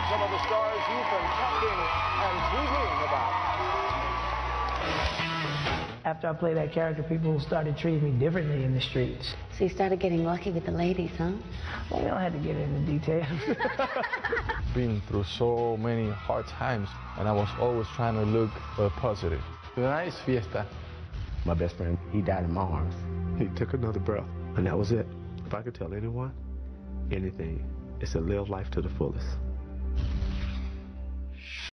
some of the stars you've been talking and tweeting about. After I played that character, people started treating me differently in the streets. So you started getting lucky with the ladies, huh? Well, we don't have to get into details. Been through so many hard times, and I was always trying to look positive. Tonight is fiesta. My best friend, he died in my arms. He took another breath, and that was it. If I could tell anyone anything, it's to live life to the fullest.